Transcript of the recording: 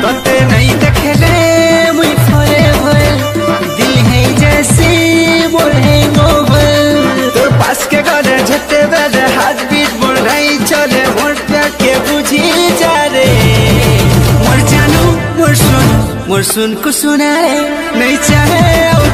तोते नहीं देखले मुई forever दिल है जैसे मोर hangover तोर पास के गले झटे बेले हार्ट बीट बोल रही चले मोर प्यार के बुझी जा रे मोर जानू मोर सुन को सुना रे नहीं चाहे